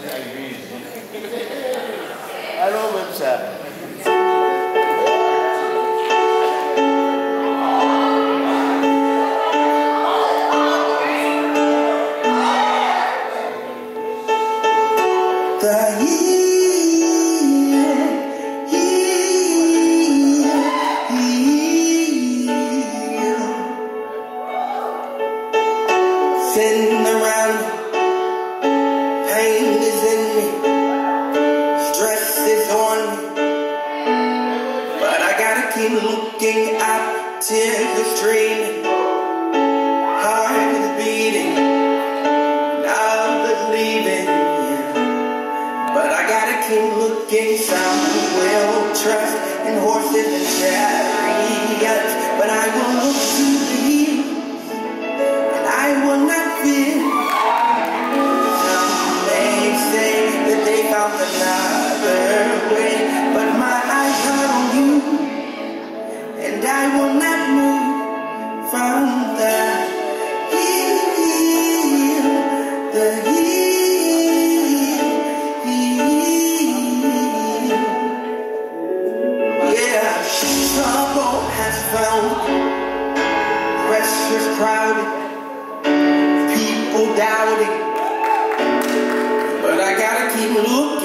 Allô, même ça. Sitting around, pain is in me, stress is on me, but I gotta keep looking out, tears are streaming, heart is beating, love is leaving, but I gotta keep looking. Some will trust in horses and chariots, but I will look to the hills, and I will not fear. Some may say that they found another way, but my eyes are on you, and I will not move from the hill, the hill. Yeah, trouble has found, pressure's crowded, people doubting, but I gotta keep looking.